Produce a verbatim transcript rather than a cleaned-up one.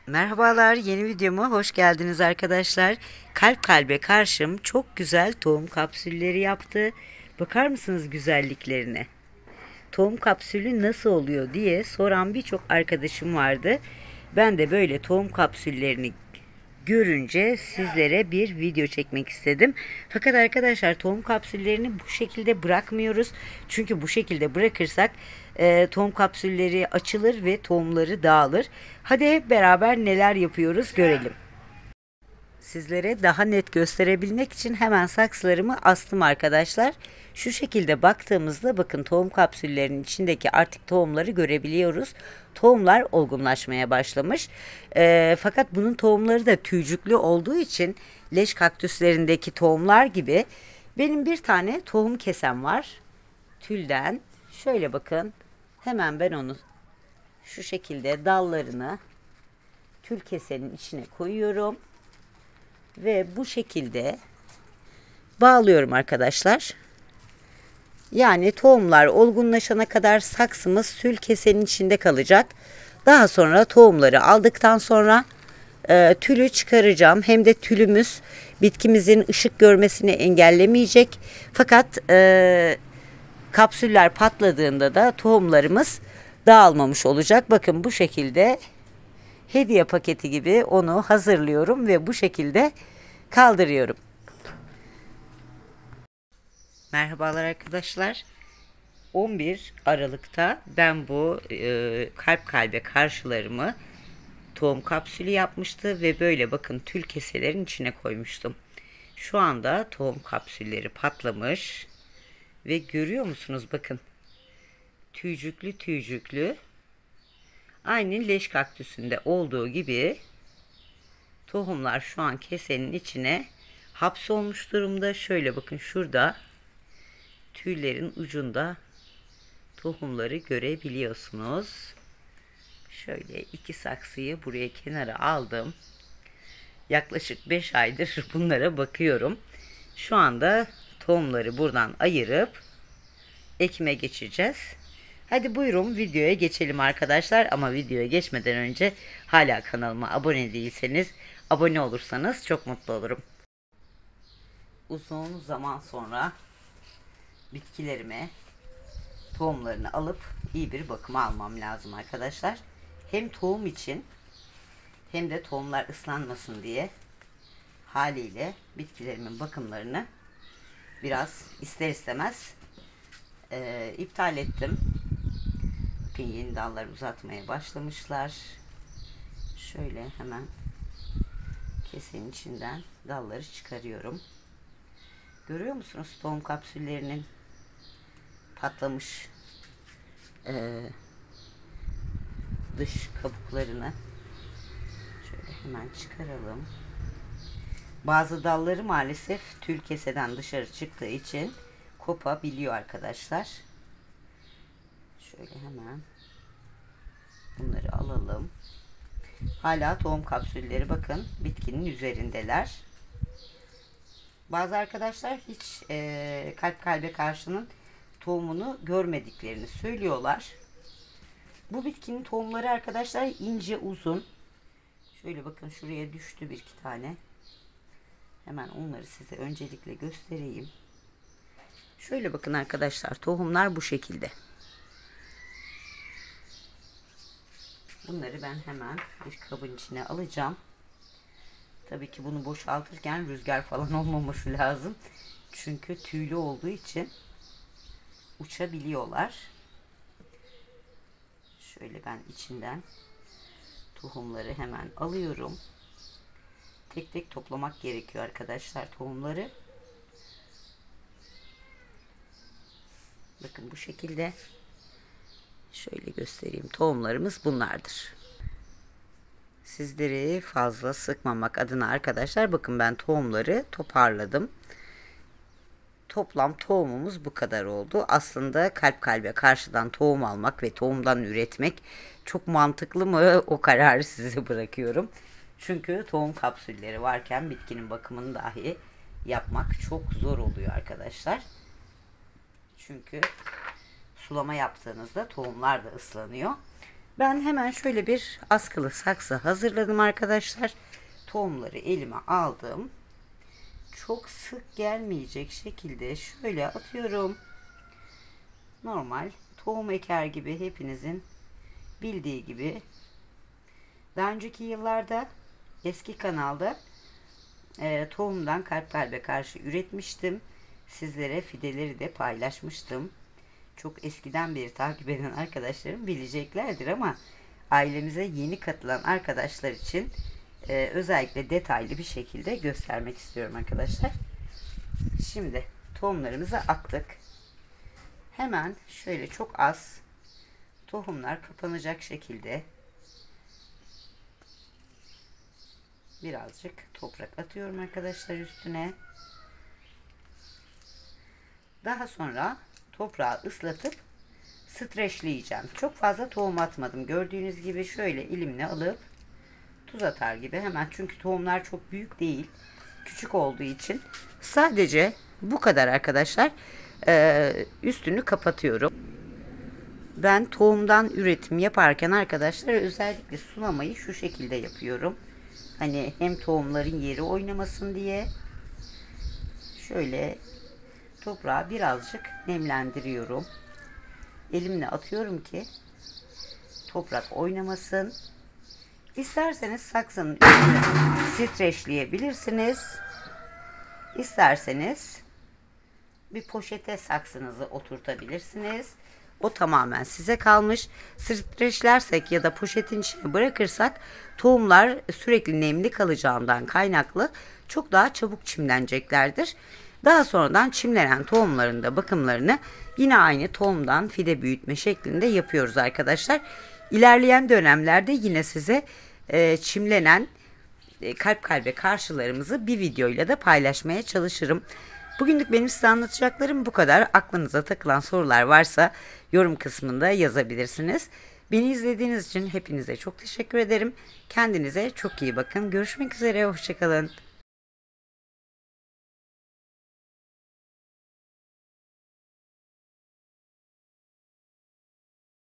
Merhabalar, yeni videoma hoş geldiniz arkadaşlar. Kalp kalbe karşım çok güzel tohum kapsülleri yaptı. Bakar mısınız güzelliklerine? Tohum kapsülü nasıl oluyor diye soran birçok arkadaşım vardı. Ben de böyle tohum kapsüllerini görünce sizlere bir video çekmek istedim. Fakat arkadaşlar tohum kapsüllerini bu şekilde bırakmıyoruz. Çünkü bu şekilde bırakırsak e, tohum kapsülleri açılır ve tohumları dağılır. Hadi hep beraber neler yapıyoruz görelim. Sizlere daha net gösterebilmek için hemen saksılarımı astım arkadaşlar. Şu şekilde baktığımızda bakın tohum kapsüllerinin içindeki artık tohumları görebiliyoruz. Tohumlar olgunlaşmaya başlamış. E, fakat bunun tohumları da tüycüklü olduğu için leş kaktüslerindeki tohumlar gibi benim bir tane tohum kesem var. Tülden. Şöyle bakın. Hemen ben onu şu şekilde dallarını tül kesenin içine koyuyorum. Ve bu şekilde bağlıyorum arkadaşlar. Yani tohumlar olgunlaşana kadar saksımız tül kesenin içinde kalacak. Daha sonra tohumları aldıktan sonra e, tülü çıkaracağım. Hem de tülümüz bitkimizin ışık görmesini engellemeyecek. Fakat e, kapsüller patladığında da tohumlarımız dağılmamış olacak. Bakın bu şekilde hediye paketi gibi onu hazırlıyorum ve bu şekilde kaldırıyorum. Merhabalar arkadaşlar. on bir Aralık'ta ben bu e, kalp kalbe karşılarımı tohum kapsülü yapmıştı ve böyle bakın tül keselerin içine koymuştum. Şu anda tohum kapsülleri patlamış ve görüyor musunuz bakın tüycüklü tüycüklü aynı leş kaktüsünde olduğu gibi tohumlar şu an kesenin içine hapsolmuş durumda. Şöyle bakın şurada tüylerin ucunda tohumları görebiliyorsunuz. Şöyle iki saksıyı buraya kenara aldım. Yaklaşık beş aydır bunlara bakıyorum. Şu anda tohumları buradan ayırıp ekime geçeceğiz. Hadi buyurun videoya geçelim arkadaşlar. Ama videoya geçmeden önce hala kanalıma abone değilseniz abone olursanız çok mutlu olurum. Uzun zaman sonra bitkilerime tohumlarını alıp iyi bir bakıma almam lazım arkadaşlar. Hem tohum için hem de tohumlar ıslanmasın diye haliyle bitkilerimin bakımlarını biraz ister istemez e, iptal ettim. Bakın yeni dallar uzatmaya başlamışlar. Şöyle hemen kesenin içinden dalları çıkarıyorum. Görüyor musunuz tohum kapsüllerinin patlamış e, dış kabuklarını? Şöyle hemen çıkaralım. Bazı dalları maalesef tül keseden dışarı çıktığı için kopabiliyor arkadaşlar. Şöyle hemen bunları alalım. Hala tohum kapsülleri bakın bitkinin üzerindeler. Bazı arkadaşlar hiç e, kalp kalbe karşının tohumunu görmediklerini söylüyorlar. Bu bitkinin tohumları arkadaşlar ince uzun. Şöyle bakın şuraya düştü bir iki tane. Hemen onları size öncelikle göstereyim. Şöyle bakın arkadaşlar tohumlar bu şekilde. Bunları ben hemen bir kabın içine alacağım. Tabii ki bunu boşaltırken rüzgar falan olmaması lazım. Çünkü tüylü olduğu için uçabiliyorlar. Şöyle ben içinden tohumları hemen alıyorum. Tek tek toplamak gerekiyor arkadaşlar tohumları. Bakın bu şekilde. Şöyle göstereyim. Tohumlarımız bunlardır. Sizleri fazla sıkmamak adına arkadaşlar bakın ben tohumları toparladım. Toplam tohumumuz bu kadar oldu. Aslında kalp kalbe karşıdan tohum almak ve tohumdan üretmek çok mantıklı mı? O kararı size bırakıyorum. Çünkü tohum kapsülleri varken bitkinin bakımını dahi yapmak çok zor oluyor arkadaşlar. Çünkü sulama yaptığınızda tohumlar da ıslanıyor. Ben hemen şöyle bir askılı saksı hazırladım arkadaşlar. Tohumları elime aldım. Çok sık gelmeyecek şekilde şöyle atıyorum. Normal tohum eker gibi, hepinizin bildiği gibi. Daha önceki yıllarda eski kanalda e, tohumdan kalp kalbe karşı üretmiştim. Sizlere fideleri de paylaşmıştım. Çok eskiden beri takip eden arkadaşlarım bileceklerdir ama ailemize yeni katılan arkadaşlar için e, özellikle detaylı bir şekilde göstermek istiyorum arkadaşlar. Şimdi tohumlarımızı attık. Hemen şöyle çok az tohumlar kapanacak şekilde birazcık toprak atıyorum arkadaşlar üstüne. Daha sonra toprağı ıslatıp streçleyeceğim. Çok fazla tohum atmadım. Gördüğünüz gibi şöyle elimle alıp tuz atar gibi hemen, çünkü tohumlar çok büyük değil. Küçük olduğu için sadece bu kadar arkadaşlar. Ee, üstünü kapatıyorum. Ben tohumdan üretim yaparken arkadaşlar özellikle sulamayı şu şekilde yapıyorum. Hani hem tohumların yeri oynamasın diye şöyle toprağı birazcık nemlendiriyorum. Elimle atıyorum ki toprak oynamasın. İsterseniz saksının üstüne streçleyebilirsiniz. İsterseniz bir poşete saksınızı oturtabilirsiniz. O tamamen size kalmış. Streçlersek ya da poşetin içine bırakırsak tohumlar sürekli nemli kalacağından kaynaklı çok daha çabuk çimleneceklerdir. Daha sonradan çimlenen tohumların da bakımlarını yine aynı tohumdan fide büyütme şeklinde yapıyoruz arkadaşlar. İlerleyen dönemlerde yine size e, çimlenen e, kalp kalbe karşılarımızı bir videoyla da paylaşmaya çalışırım. Bugünlük benim size anlatacaklarım bu kadar. Aklınıza takılan sorular varsa yorum kısmında yazabilirsiniz. Beni izlediğiniz için hepinize çok teşekkür ederim. Kendinize çok iyi bakın. Görüşmek üzere. Hoşçakalın.